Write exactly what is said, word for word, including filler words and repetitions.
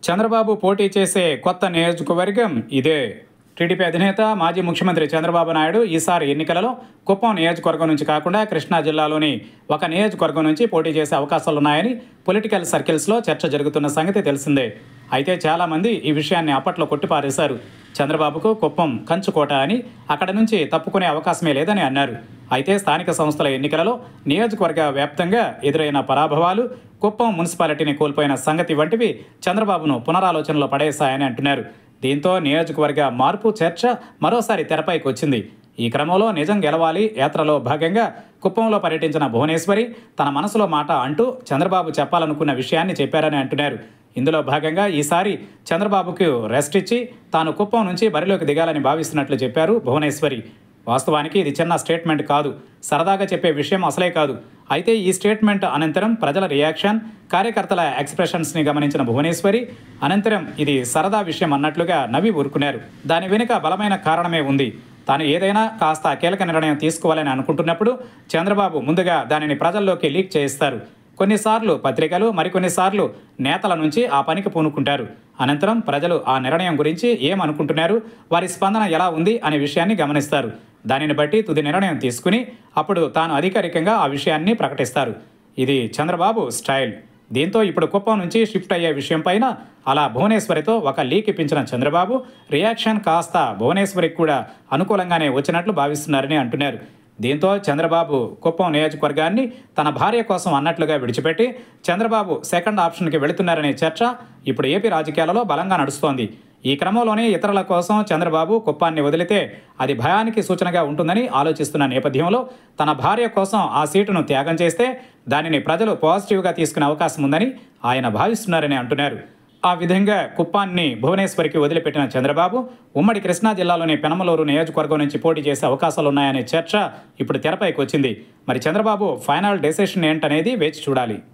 చంద్రబాబు పోటీ చేసే కొత్త నియోజకవర్గం ఇదే. టీడీపీ అధినేత మాజీ ముఖ్యమంత్రి చంద్రబాబు నాయుడు ఈసారి ఎన్నికలలో కుప్పం నియోజకవర్గం నుంచి కాకుండా కృష్ణా జిల్లాలోని ఒక నియోజకవర్గం నుంచి పోటీ చేసే అవకాశాలున్నాయని పొలిటికల్ సర్కిల్స్లో చర్చ జరుగుతున్న సంగతి తెలిసిందే. అయితే చాలామంది ఈ విషయాన్ని అప్పట్లో కొట్టిపారేశారు. చంద్రబాబుకు కుప్పం కంచుకోట అని, అక్కడ నుంచి తప్పుకునే అవకాశమే లేదని అన్నారు. అయితే స్థానిక సంస్థల ఎన్నికలలో నియోజకవర్గ వ్యాప్తంగా ఎదురైన పరాభవాలు, కుప్పం మున్సిపాలిటీని కోల్పోయిన సంగతి వంటివి చంద్రబాబును పునరాలోచనలో పడేశాయని అంటున్నారు. దీంతో నియోజకవర్గ మార్పు చర్చ మరోసారి తెరపైకి వచ్చింది. ఈ క్రమంలో నిజం గెలవాలి యాత్రలో భాగంగా కుప్పంలో పర్యటించిన భువనేశ్వరి తన మనసులో మాట అంటూ చంద్రబాబు చెప్పాలనుకున్న విషయాన్ని చెప్పారని అంటున్నారు. ఇందులో భాగంగా ఈసారి చంద్రబాబుకు రెస్ట్ ఇచ్చి తాను కుప్పం నుంచి బరిలోకి దిగాలని భావిస్తున్నట్లు చెప్పారు భువనేశ్వరి. వాస్తవానికి ఇది చిన్న స్టేట్మెంట్ కాదు, సరదాగా చెప్పే విషయం అసలే కాదు. అయితే ఈ స్టేట్మెంట్ అనంతరం ప్రజల రియాక్షన్, కార్యకర్తల ఎక్స్ప్రెషన్స్ని గమనించిన భువనేశ్వరి అనంతరం ఇది సరదా విషయం అన్నట్లుగా నవ్వి ఊరుకున్నారు. దాని వెనుక బలమైన కారణమే ఉంది. తాను ఏదైనా కాస్త కీలక నిర్ణయం తీసుకోవాలని అనుకుంటున్నప్పుడు చంద్రబాబు ముందుగా దానిని ప్రజల్లోకి లీక్ చేయిస్తారు. కొన్నిసార్లు పత్రికలు, మరికొన్నిసార్లు నేతల నుంచి ఆ పనికి పూనుకుంటారు. అనంతరం ప్రజలు ఆ నిర్ణయం గురించి ఏమనుకుంటున్నారు, వారి స్పందన ఎలా ఉంది అనే విషయాన్ని గమనిస్తారు. దానిని బట్టి తుది నిర్ణయం తీసుకుని అప్పుడు తాను అధికారికంగా ఆ విషయాన్ని ప్రకటిస్తారు. ఇది చంద్రబాబు స్టైల్. దీంతో ఇప్పుడు కుప్పం నుంచి షిఫ్ట్ అయ్యే విషయం పైన అలా భువనేశ్వరితో ఒక లీక్ ఇప్పించిన చంద్రబాబు రియాక్షన్ కాస్త భువనేశ్వరికి కూడా అనుకూలంగానే వచ్చినట్లు భావిస్తున్నారని అంటున్నారు. దీంతో చంద్రబాబు కుప్పం నియోజకవర్గాన్ని తన భార్య కోసం అన్నట్లుగా విడిచిపెట్టి చంద్రబాబు సెకండ్ ఆప్షన్కి వెళుతున్నారనే చర్చ ఇప్పుడు ఏపీ రాజకీయాలలో బలంగా నడుస్తోంది. ఈ క్రమంలోనే ఇతరుల కోసం చంద్రబాబు కుప్పాన్ని వదిలితే అది భయానికి సూచనగా ఉంటుందని ఆలోచిస్తున్న నేపథ్యంలో తన భార్య కోసం ఆ సీటును త్యాగం చేస్తే దానిని ప్రజలు పాజిటివ్గా తీసుకునే అవకాశం ఉందని ఆయన భావిస్తున్నారని అంటున్నారు. ఆ విధంగా కుప్పాన్ని భువనేశ్వరికి వదిలిపెట్టిన చంద్రబాబు ఉమ్మడి కృష్ణా జిల్లాలోని పెనమలూరు నియోజకవర్గం నుంచి పోటీ చేసే అవకాశాలున్నాయనే చర్చ ఇప్పుడు తెరపైకి వచ్చింది. మరి చంద్రబాబు ఫైనల్ డెసిషన్ ఏంటనేది వేచి చూడాలి.